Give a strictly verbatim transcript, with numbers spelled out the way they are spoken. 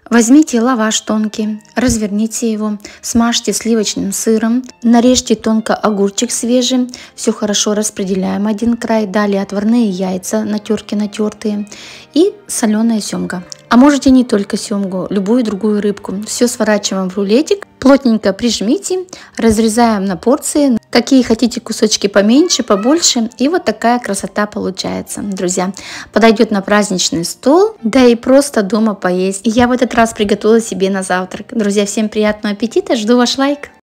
Возьмите лаваш тонкий, разверните его, смажьте сливочным сыром, нарежьте тонко огурчик свежий, все хорошо распределяем один край, далее отварные яйца на терке натертые и соленая семга. А можете не только семгу, любую другую рыбку. Все сворачиваем в рулетик, плотненько прижмите, разрезаем на порции, какие хотите кусочки поменьше, побольше. И вот такая красота получается, друзья. Подойдет на праздничный стол, да и просто дома поесть. И я в этот раз приготовила себе на завтрак. Друзья, всем приятного аппетита, жду ваш лайк.